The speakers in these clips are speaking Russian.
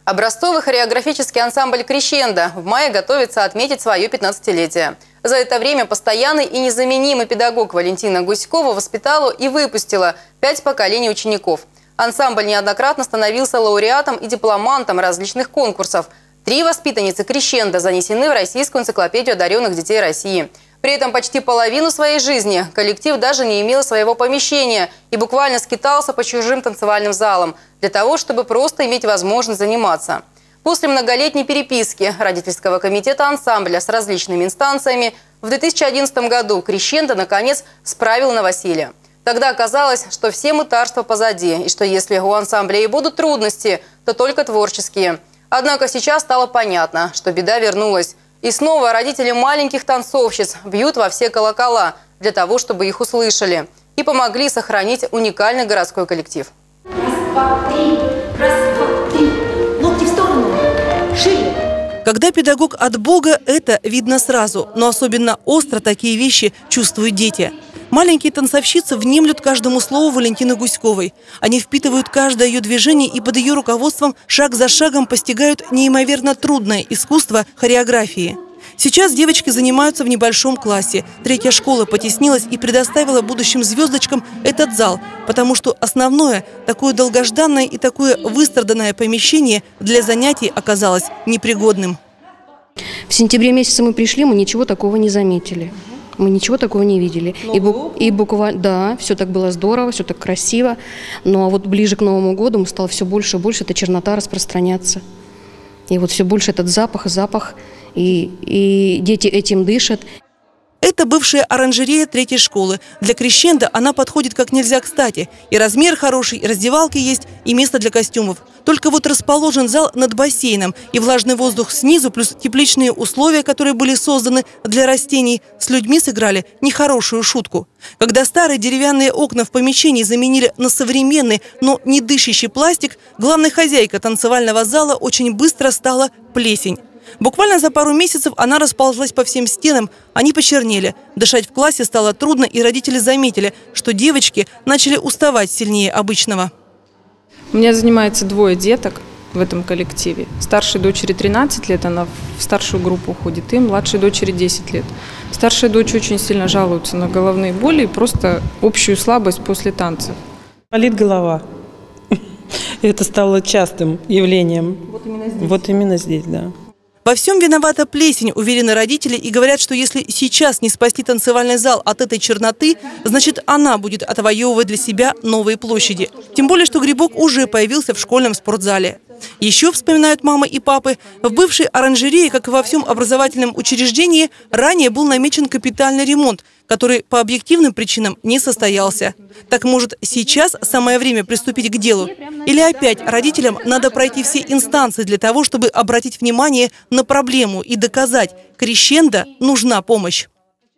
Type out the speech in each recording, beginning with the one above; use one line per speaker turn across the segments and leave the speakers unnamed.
Образцовый хореографический ансамбль «Крещендо» в мае готовится отметить свое 15-летие. За это время постоянный и незаменимый педагог Валентина Гуськова воспитала и выпустила 5 поколений учеников. Ансамбль неоднократно становился лауреатом и дипломантом различных конкурсов. 3 воспитанницы «Крещендо» занесены в Российскую энциклопедию одаренных детей России. При этом почти половину своей жизни коллектив даже не имел своего помещения и буквально скитался по чужим танцевальным залам для того, чтобы просто иметь возможность заниматься. После многолетней переписки родительского комитета ансамбля с различными инстанциями в 2011 году «Крещендо» наконец справил новоселье. Тогда оказалось, что все мытарства позади, и что если у ансамбля и будут трудности, то только творческие. Однако сейчас стало понятно, что беда вернулась. И снова родители маленьких танцовщиц бьют во все колокола для того, чтобы их услышали и помогли сохранить уникальный городской коллектив.
Раз, два, три. Раз, два, три. Локти в сторону. Шире.
Когда педагог от Бога, это видно сразу. Но особенно остро такие вещи чувствуют дети. Маленькие танцовщицы внемлют каждому слову Валентины Гуськовой. Они впитывают каждое ее движение и под ее руководством шаг за шагом постигают неимоверно трудное искусство хореографии. Сейчас девочки занимаются в небольшом классе. 3-я школа потеснилась и предоставила будущим звездочкам этот зал, потому что основное, такое долгожданное и такое выстраданное помещение для занятий оказалось непригодным.
В сентябре месяце мы пришли, мы ничего такого не заметили. Мы ничего такого не видели. И буквально, да, все так было здорово, все так красиво. Но вот ближе к Новому году стало все больше и больше эта чернота распространяться. И вот все больше этот запах, и дети этим дышат.
Это бывшая оранжерея 3-й школы. Для «Крещендо» она подходит как нельзя кстати. И размер хороший, и раздевалки есть, и место для костюмов. Только вот расположен зал над бассейном, и влажный воздух снизу, плюс тепличные условия, которые были созданы для растений, с людьми сыграли нехорошую шутку. Когда старые деревянные окна в помещении заменили на современный, но не дышащий пластик, главная хозяйка танцевального зала очень быстро стала плесень. Буквально за пару месяцев она расползлась по всем стенам, они почернели. Дышать в классе стало трудно, и родители заметили, что девочки начали уставать сильнее обычного.
У меня занимается 2 деток в этом коллективе. Старшей дочери 13 лет, она в старшую группу уходит, и младшей дочери 10 лет. Старшая дочь очень сильно жалуется на головные боли и просто общую слабость после танцев.
Болит голова. Это стало частым явлением. Вот именно здесь, да.
Во всем виновата плесень, уверены родители, и говорят, что если сейчас не спасти танцевальный зал от этой черноты, значит она будет отвоевывать для себя новые площади. Тем более, что грибок уже появился в школьном спортзале. Еще, вспоминают мамы и папы, в бывшей оранжерее, как и во всем образовательном учреждении, ранее был намечен капитальный ремонт, который по объективным причинам не состоялся. Так, может, сейчас самое время приступить к делу? Или опять родителям надо пройти все инстанции для того, чтобы обратить внимание на проблему и доказать, «Крещендо» нужна помощь?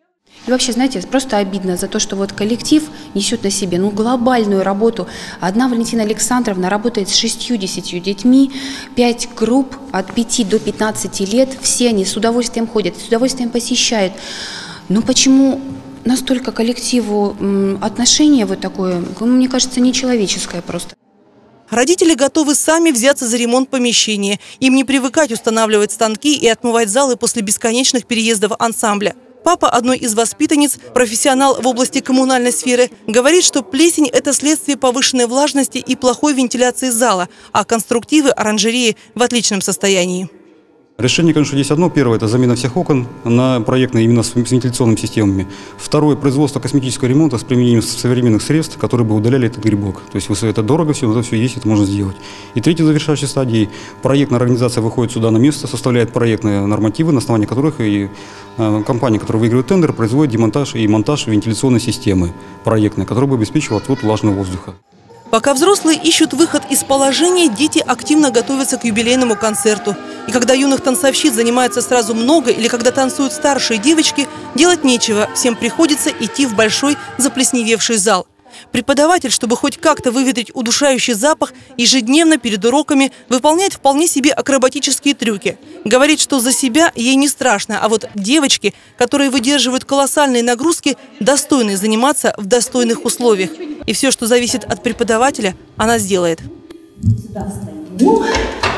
И вообще, знаете, просто обидно за то, что вот коллектив несет на себе глобальную работу. Одна Валентина Александровна работает с 60 детьми, 5 групп от 5 до 15 лет. Все они с удовольствием ходят, с удовольствием посещают. Но почему настолько коллективу отношение вот такое, мне кажется, нечеловеческое просто.
Родители готовы сами взяться за ремонт помещения. Им не привыкать устанавливать станки и отмывать залы после бесконечных переездов ансамбля. Папа одной из воспитанниц, профессионал в области коммунальной сферы, говорит, что плесень – это следствие повышенной влажности и плохой вентиляции зала, а конструктивы оранжереи в отличном состоянии.
Решение, конечно, здесь одно. Первое – это замена всех окон на проектные именно с вентиляционными системами. Второе – производство косметического ремонта с применением современных средств, которые бы удаляли этот грибок. То есть это дорого все, но это все есть, это можно сделать. И третья завершающая стадия – проектная организация выходит сюда на место, составляет проектные нормативы, на основании которых и компания, которая выигрывает тендер, производит демонтаж и монтаж вентиляционной системы проектной, которая бы обеспечивала отвод влажного воздуха.
Пока взрослые ищут выход из положения, дети активно готовятся к юбилейному концерту. И когда юных танцовщиц занимается сразу много, или когда танцуют старшие девочки, делать нечего, всем приходится идти в большой заплесневевший зал. Преподаватель, чтобы хоть как-то выветрить удушающий запах, ежедневно перед уроками выполняет вполне себе акробатические трюки. Говорит, что за себя ей не страшно, а вот девочки, которые выдерживают колоссальные нагрузки, достойны заниматься в достойных условиях. И все, что зависит от преподавателя, она сделает.
Сюда встаем.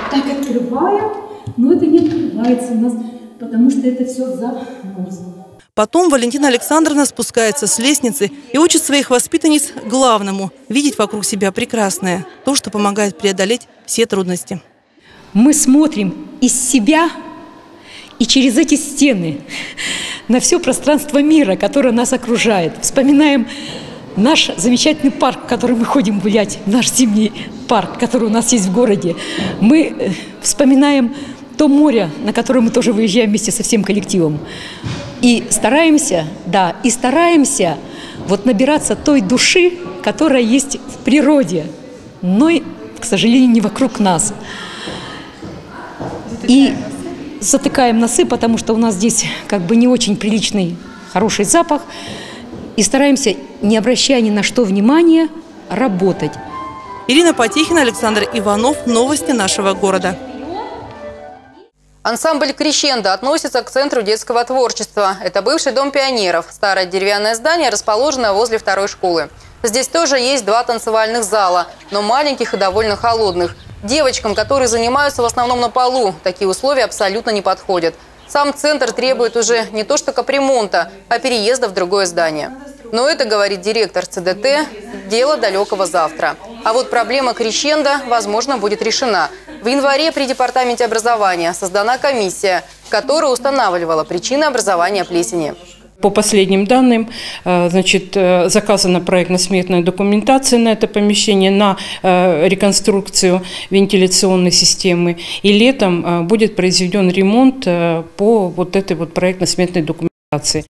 Так открываем, но это не открывается у нас, потому что это все замерзло.
Потом Валентина Александровна спускается с лестницы и учит своих воспитанниц главному – видеть вокруг себя прекрасное, то, что помогает преодолеть все трудности.
Мы смотрим из себя и через эти стены на все пространство мира, которое нас окружает. Вспоминаем наш замечательный парк, в который мы ходим гулять, наш зимний парк, который у нас есть в городе. Мы вспоминаем то море, на которое мы тоже выезжаем вместе со всем коллективом. И стараемся, вот набираться той души, которая есть в природе, но, к сожалению, не вокруг нас. И затыкаем носы, потому что у нас здесь как бы не очень приличный, хороший запах. И стараемся, не обращая ни на что внимания, работать.
Ирина Потехина, Александр Иванов. Новости нашего города.
Ансамбль «Крещендо» относится к Центру детского творчества. Это бывший дом пионеров. Старое деревянное здание расположено возле второй школы. Здесь тоже есть 2 танцевальных зала, но маленьких и довольно холодных. Девочкам, которые занимаются в основном на полу, такие условия абсолютно не подходят. Сам центр требует уже не то что капремонта, а переезда в другое здание. Но это, говорит директор ЦДТ, дело далекого завтра. А вот проблема «Крещендо», возможно, будет решена. В январе при Департаменте образования создана комиссия, которая устанавливала причины образования плесени.
По последним данным, значит, заказана проектно-сметная документация на это помещение, на реконструкцию вентиляционной системы. И летом будет произведен ремонт по вот этой вот проектно-сметной документации.